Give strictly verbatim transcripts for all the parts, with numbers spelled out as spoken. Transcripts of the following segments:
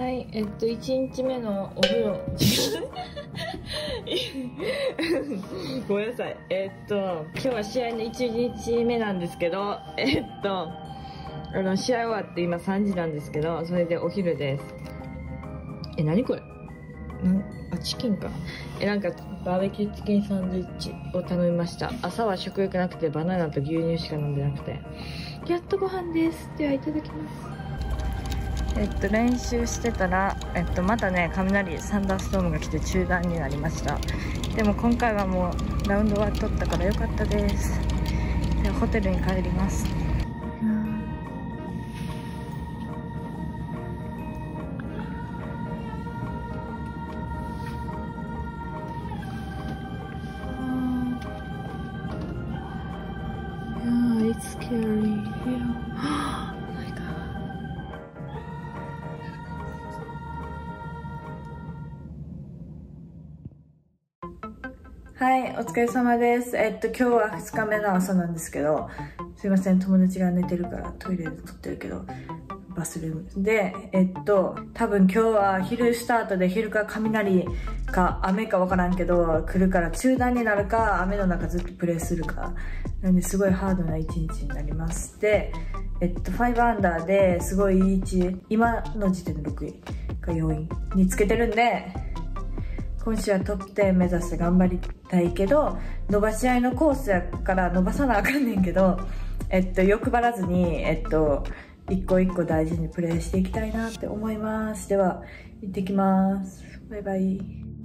はい、えっといちにちめのお風呂ごめんなさい。えっと今日は試合のいちにちめなんですけど、えっとあの試合終わって今さんじなんですけど、それでお昼です。え、何これ、なんあチキンか。え、なんかバーベキューチキンサンドイッチを頼みました。朝は食欲なくてバナナと牛乳しか飲んでなくて、やっとご飯です。ではいただきます。えっと練習してたら、えっとまたね雷サンダーストームが来て中断になりました。でも今回はもうラウンドは取ったから良かったです。ではホテルに帰ります。It's scary. Oh my god. はい、お疲れ様です。えっと今日はふつかめの朝なんですけど、すいません、友達が寝てるからトイレで撮ってるけど、バスルームで、えっと多分今日は昼スタートで、昼か雷か雨か分からんけど来るから、中断になるか雨の中ずっとプレーするかなんで、すごいハードな一日になります。で、えっとごアンダーですごいいい位置、今の時点でろくいかよんいにつけてるんで、今週はトップじゅう目指して頑張りたいけど、伸ばし合いのコースやから伸ばさなあかんねんけど、えっと欲張らずに、えっと一個一個大事にプレーしていきたいなって思います。では行ってきます。バイバイ。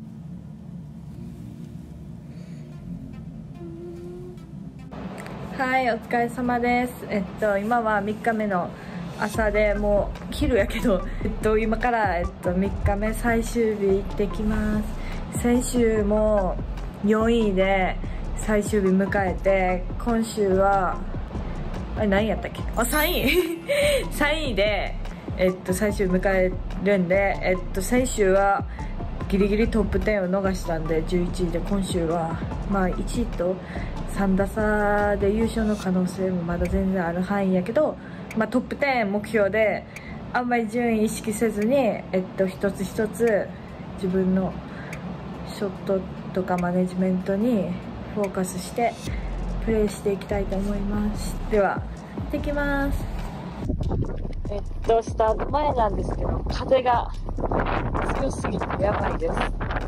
はい、お疲れ様です。えっと今はみっかめの朝で、もう昼やけど、えっと今から、えっとみっかめ最終日行ってきます。先週もよんいで最終日迎えて、今週はあれ何やったっけ、あさんいさんいで、えっと最終迎えるんで、えっと先週はギリギリトップじゅうを逃したんでじゅういちいで、今週はまあいちいとさんだ差で優勝の可能性もまだ全然ある範囲やけど、まあ、トップじゅう目標であんまり順位意識せずに、えっと一つ一つ自分のショットとかマネジメントにフォーカスしてプレーしていきたいと思います。では行ってきます。えっとスタート前なんですけど、風が強すぎてやばいです。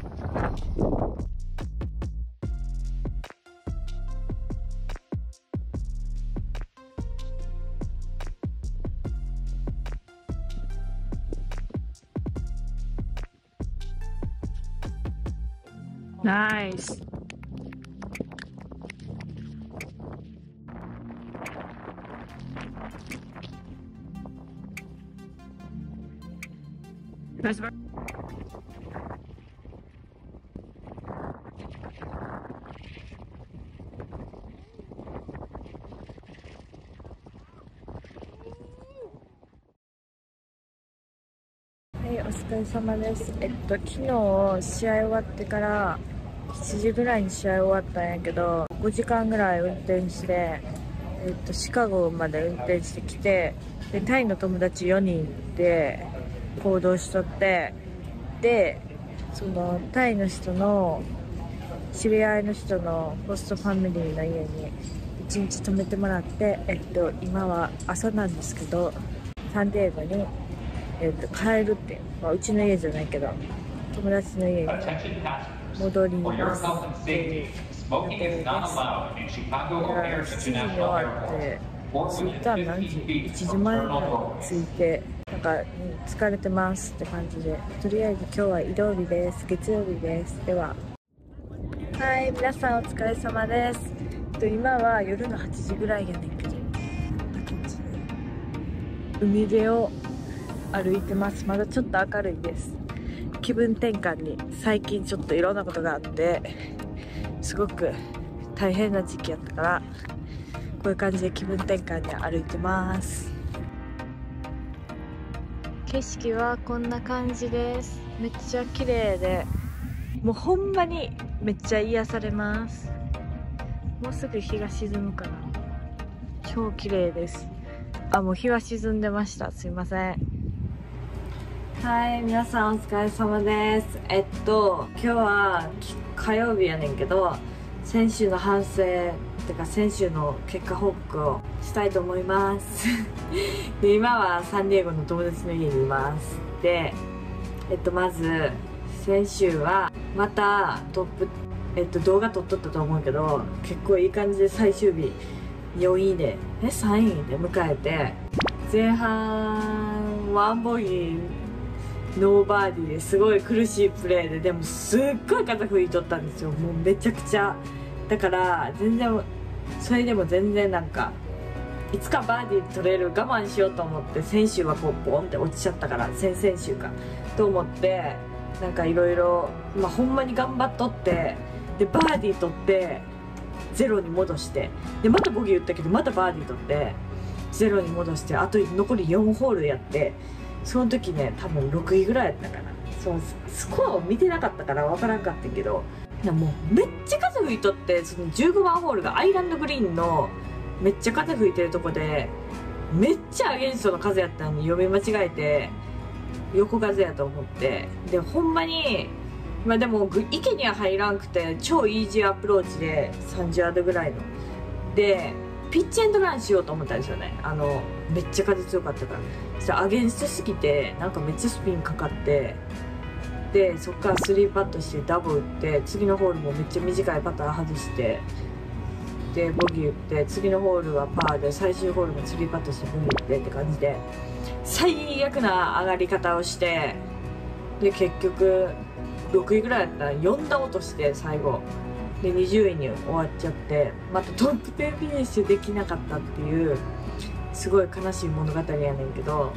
ナイス。ナイス。はい、お疲れ様です。えっと昨日試合終わってからしちじぐらいに試合終わったんやけど、ごじかんぐらい運転して、えっとシカゴまで運転してきて、でタイの友達よにんで行動しとって、でそのタイの人の知り合いの人のホストファミリーの家にいちにち泊めてもらって、えっと今は朝なんですけど、サンディエゴに、えっと帰るっていう、まあ、うちの家じゃないけど友達の家に戻りますっていう予定です。だからしちじに終わって着いたら何時、いちじまえぐらいに着いて、なんか疲れてますって感じで、とりあえず今日は移動日です。月曜日です。では、はい、皆さんお疲れ様です。今は夜のはちじぐらいやねんけど、こんな感じで海辺を歩いてます。まだちょっと明るいです。気分転換に最近ちょっといろんなことがあって、すごく大変な時期やったから、こういう感じで気分転換に歩いてます。景色はこんな感じです。めっちゃ綺麗で、もうほんまにめっちゃ癒されます。もうすぐ日が沈むかな。超綺麗です。あ、もう日は沈んでました。すいません。 はい、皆さんお疲れ様です。えっと、今日は火曜日やねんけど、先週の反省てか先週の結果報告をしたいと思いますで、今はサンディエゴの友達の家にいます。で、えっとまず先週はまたトップえっと動画撮っとったと思うけど、結構いい感じで最終日よんいでえさんいで迎えて、前半ワンボギーノーバーディーですごい苦しいプレーで、でもすっごい肩吹いとったんですよ。もうめちゃくちゃだから全然それでも全然なんかいつかバーディー取れる、我慢しようと思って、先週はこうボンって落ちちゃったから、先々週かと思ってなんかいろいろまあほんまに頑張っとって、でバーディー取ってゼロに戻して、でまたボギー打ったけどまたバーディー取ってゼロに戻して、あと残りよんホールやって、その時ね多分ろくいぐらいやったかな。そうスコアを見てなかったから分からんかったけど、もうめっちゃ風吹いとって、そのじゅうごばんホールがアイランドグリーンのめっちゃ風吹いてるとこで、めっちゃアゲンストの風やったのに読み間違えて横風やと思って、でほんまにまあでも池には入らんくて超イージーアプローチでさんじゅうヤードぐらいのでピッチエンドランしようと思ったんですよね。あのめっちゃ風強かったから。そしたらアゲンストすぎてなんかめっちゃスピンかかって、でそっからスリーパットしてダボ打って、次のホールもめっちゃ短いパター外して、でボギー打って、次のホールはパーで、最終ホールもスリーパットしてボギー打ってって感じで最悪な上がり方をして、で結局ろくいぐらいやったらよん打落として最後でにじゅういに終わっちゃって、またトップじゅうフィニッシュできなかったっていうすごい悲しい物語やねんけど、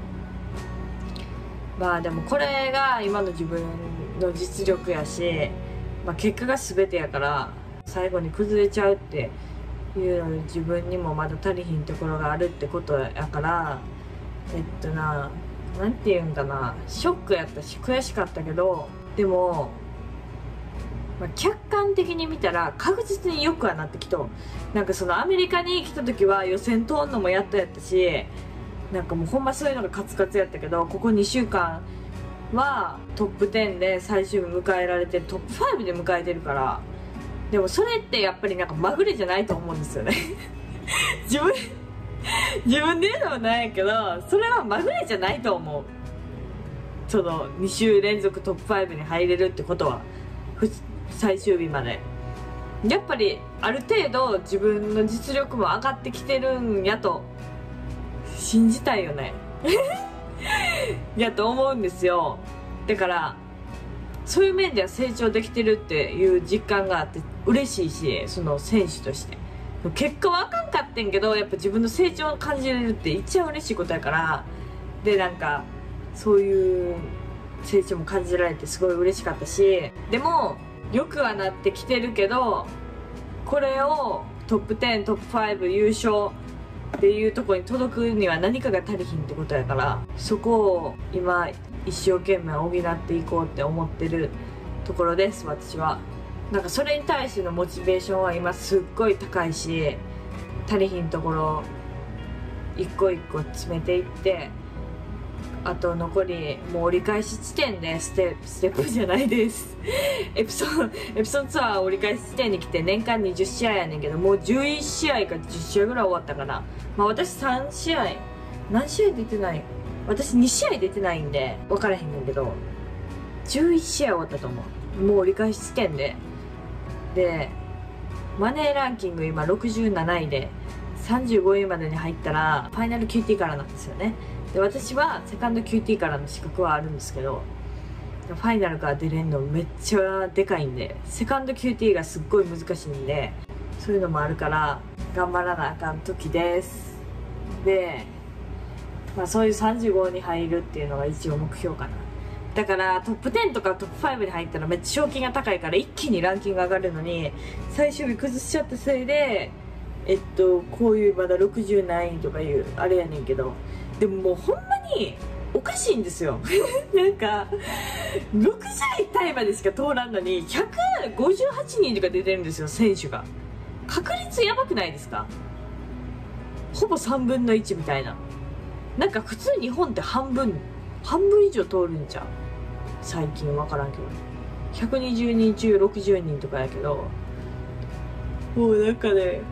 まあでもこれが今の自分の実力やし、まあ、結果が全てやから、最後に崩れちゃうっていうので自分にもまだ足りひんところがあるってことやから、えっとななんていうんかな、ショックやったし悔しかったけど、でも、まあ、客観的に見たら確実によくはなってきと、なんかそのアメリカに来た時は予選通んのもやっとやったし、なんかもうほんまそういうのがカツカツやったけど、ここにしゅうかんはトップじゅうで最終日迎えられて、トップごで迎えてるから、でもそれってやっぱりなんかまぐれじゃないと思うんですよね自分自分で言うのもなんやけど、それはまぐれじゃないと思う。そのに週連続トップごに入れるってことは最終日までやっぱりある程度自分の実力も上がってきてるんやと信じたいよねやと思うんですよ。だからそういう面では成長できてるっていう実感があって嬉しいし、その選手として結果はあかんかってんけど、やっぱ自分の成長を感じれるって一番嬉しいことやから、でなんかそういう成長も感じられてすごい嬉しかったし、でもよくはなってきてるけど、これをトップじゅうトップご優勝っていうところに届くには何かが足りひんってことやから、そこを今一生懸命補っていこうって思ってるところです。私はなんかそれに対してのモチベーションは今すっごい高いし、足りひんところ一個一個詰めていって、あと残りもう折り返し地点でステステップじゃないですエピソードエピソードツアー折り返し地点に来て、年間にじゅっしあいやねんけど、もうじゅういちしあいかじゅっしあいぐらい終わったかな。まあ私さんしあい何試合出てない、私にしあい出てないんで分からへんねんけど、じゅういちしあい終わったと思う。もう折り返し地点ででマネーランキング今ろくじゅうなないでさんじゅうごいまでに入ったらファイナル キューティー からなんですよね。で私はセカンド キューティー からの資格はあるんですけど、ファイナルから出れんのめっちゃでかいんで、セカンド キューティー がすっごい難しいんで、そういうのもあるから頑張らなあかん時です。で、まあ、そういうさんじゅうごに入るっていうのが一応目標かな。だからトップじゅうとかトップごに入ったらめっちゃ賞金が高いから一気にランキング上がるのに、最終日崩しちゃったせいでえっとこういうまだろくじゅうないとかいうあれやねんけど、でももうほんまにおかしいんですよなんかろくじゅういタイまでしか通らんのにひゃくごじゅうはちにんとか出てるんですよ、選手が。確率やばくないですか？ほぼさんぶんのいちみたいな。なんか普通日本って半分半分以上通るんじゃん最近。分からんけどひゃくにじゅうにん中ろくじゅうにんとかやけど、もうなんかね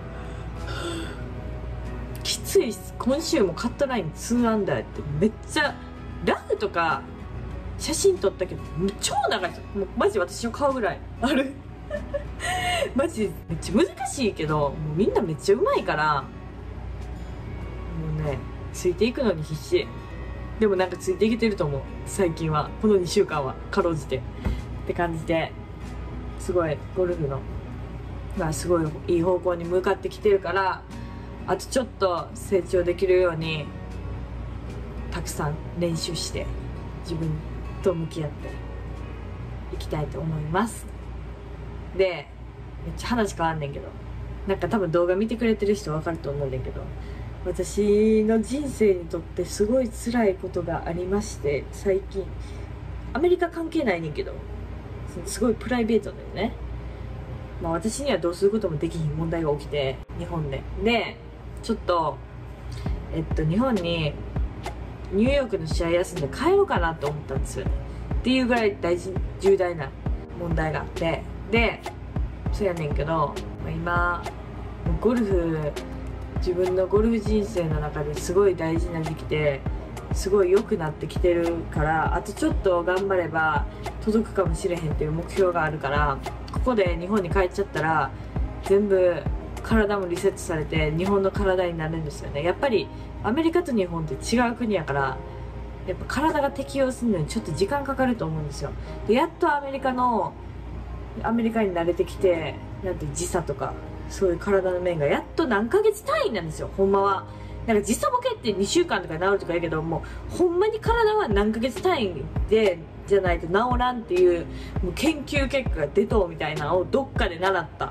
きついっす。今週もカットラインにアンダーってめっちゃラフとか写真撮ったけど超長いですよ。もうマジ私の顔ぐらいあるマジめっちゃ難しいけど、もうみんなめっちゃうまいからもうねついていくのに必死。でもなんかついていけてると思う最近は。このにしゅうかんはかろうじてって感じで、すごいゴルフのまあすごいいい方向に向かってきてるから、あとちょっと成長できるようにたくさん練習して自分と向き合っていきたいと思います。でめっちゃ話変わんねんけど、なんか多分動画見てくれてる人分かると思うんだけど、私の人生にとってすごい辛いことがありまして、最近アメリカ関係ないねんけどすごいプライベートだよね。まあ私にはどうすることもできひん問題が起きて、日本ででちょっとえっと日本にニューヨークの試合休んで帰ろうかなと思ったんですよね。っていうぐらい大事重大な問題があって、でそうやねんけど今ゴルフ自分のゴルフ人生の中ですごい大事な時期ですごい良くなってきてるから、あとちょっと頑張れば届くかもしれへんっていう目標があるから、ここで日本に帰っちゃったら全部体もリセットされて日本の体になるんですよね。やっぱりアメリカと日本って違う国やから、やっぱ体が適応するのにちょっと時間かかると思うんですよ。でやっとアメリカのアメリカに慣れてきて、なんて時差とかそういう体の面がやっと何ヶ月単位なんですよほんまは。なんか時差ボケってにしゅうかんとか治るとかやけど、もうほんまに体は何ヶ月単位でじゃないと治らんっていうもう研究結果が出とうみたいなのをどっかで習った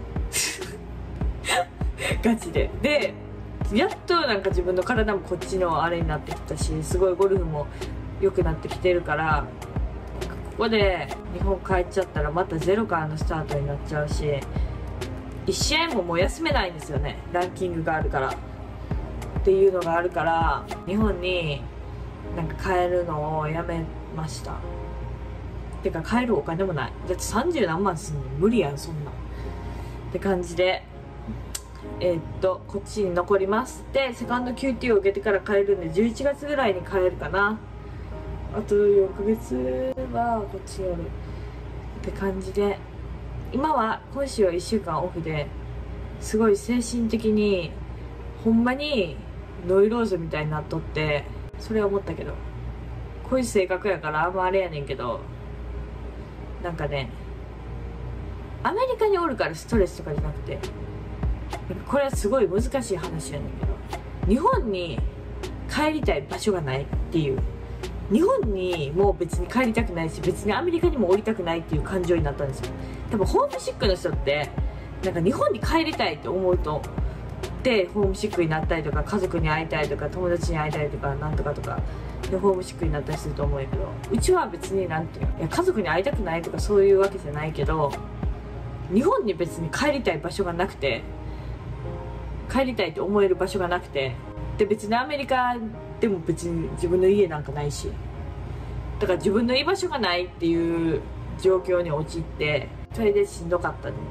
ガチで。でやっとなんか自分の体もこっちのあれになってきたし、すごいゴルフも良くなってきてるから、ここで日本帰っちゃったらまたゼロからのスタートになっちゃうし、いち試合ももう休めないんですよね、ランキングがあるからっていうのがあるから、日本になんか帰るのをやめました。てか帰るお金もない。だってさんじゅうなんまんすんの無理やんそんなんって感じで、えー、っとこっちに残ります。でセカンド キューティー を受けてから帰るんでじゅういちがつぐらいに帰るかな。あとよんかげつはこっちにおるって感じで、今は今週はいっしゅうかんオフですごい精神的にほんまにノイローゼみたいになっとって、それは思ったけどこういう性格やからあんまあれやねんけど、なんかねアメリカにおるからストレスとかじゃなくて、これはすごい難しい話やねんけど、日本に帰りたい場所がないっていう、日本にもう別に帰りたくないし別にアメリカにも降りたくないっていう感情になったんですよ。多分ホームシックの人ってなんか日本に帰りたいって思うとでホームシックになったりとか、家族に会いたいとか友達に会いたいとかなんとかとかでホームシックになったりすると思うんやけど、うちは別になんていうの、いや家族に会いたくないとかそういうわけじゃないけど、日本に別に帰りたい場所がなくて、帰りたいって思える場所がなくて、で別にアメリカでも別に自分の家なんかないし、だから自分の居場所がないっていう状況に陥って、それでしんどかったです。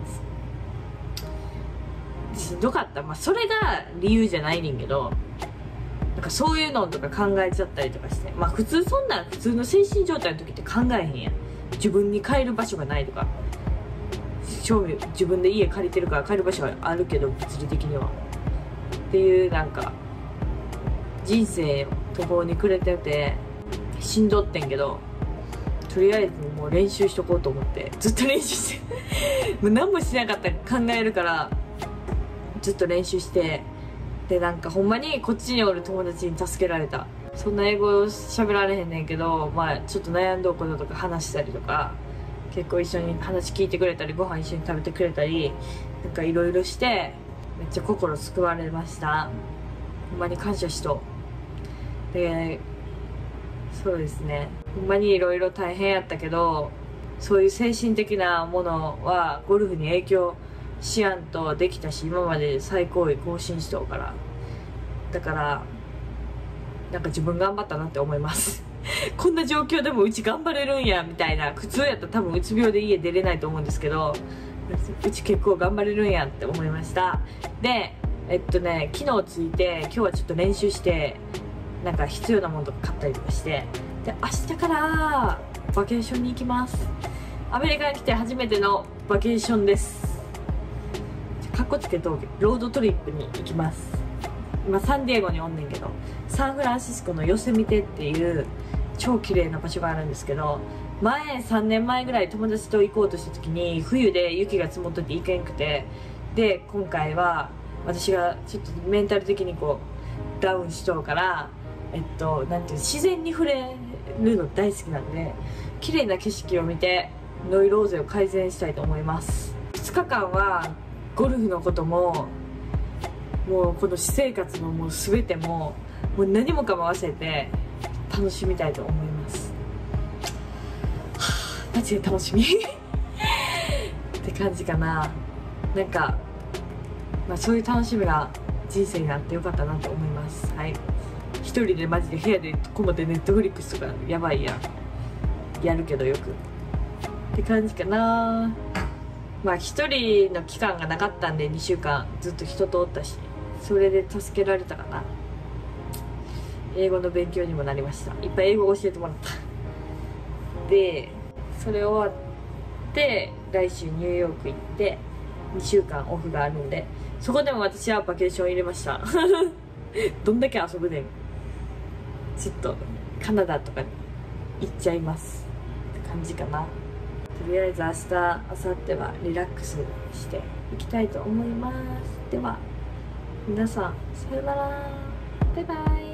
しんどかった、まあそれが理由じゃないねんけど、なんかそういうのとか考えちゃったりとかして、まあ普通そんな普通の精神状態の時って考えへんやん。自分に帰る場所がないとか、正味自分で家借りてるから帰る場所はあるけど物理的にはっていうなんか人生を途方に暮れててしんどってんけど、とりあえずもう練習しとこうと思ってずっと練習してもう何もしなかったら考えるからずっと練習して、でなんかほんまにこっちにおる友達に助けられた。そんな英語喋られへんねんけど、まあちょっと悩んどうこととか話したりとか、結構一緒に話聞いてくれたりご飯一緒に食べてくれたりなんかいろいろしてめっちゃ心救われました。ほんまに感謝しと。でそうですね、ほんまにいろいろ大変やったけど、そういう精神的なものはゴルフに影響しやんとできたし、今まで最高位更新しとうから、だからなんか自分頑張ったなって思いますこんな状況でもうち頑張れるんやみたいな、普通やったら多分うつ病で家出れないと思うんですけど、うち結構頑張れるんやって思いました。でえっとね昨日着いて、今日はちょっと練習してなんか必要なものとか買ったりとかして、で明日からバケーションに行きます。アメリカに来て初めてのバケーションです。かっこつけとロードトリップに行きます。今サンディエゴにおんねんけど、サンフランシスコのヨセミテっていう超綺麗な場所があるんですけど、前さんねんまえぐらい友達と行こうとした時に冬で雪が積もってて行けんくて、で今回は私がちょっとメンタル的にこうダウンしとるから、えっとなんていう自然に触れるの大好きなんで、綺麗な景色を見てノイローゼを改善したいと思います。ふつかかんはゴルフのことももうこの私生活のもう全てももう何もかも忘れて楽しみたいと思います。はあ、マジで楽しみって感じかな。なんか、まあ、そういう楽しみが人生になってよかったなと思います。はい、一人でマジで部屋でこもってネットフリックスとかやばいやんやるけどよくって感じかな。まあ一人の期間がなかったんでにしゅうかんずっと人とおったし、それで助けられたかな。英語の勉強にもなりました。いっぱい英語教えてもらったで、それ終わって来週ニューヨーク行ってにしゅうかんオフがあるんで、そこでも私はバケーション入れましたどんだけ遊ぶねん。ちょっとカナダとかに行っちゃいますって感じかな。とりあえず明日明後日はリラックスしていきたいと思います。では皆さんさよなら、バイバイ。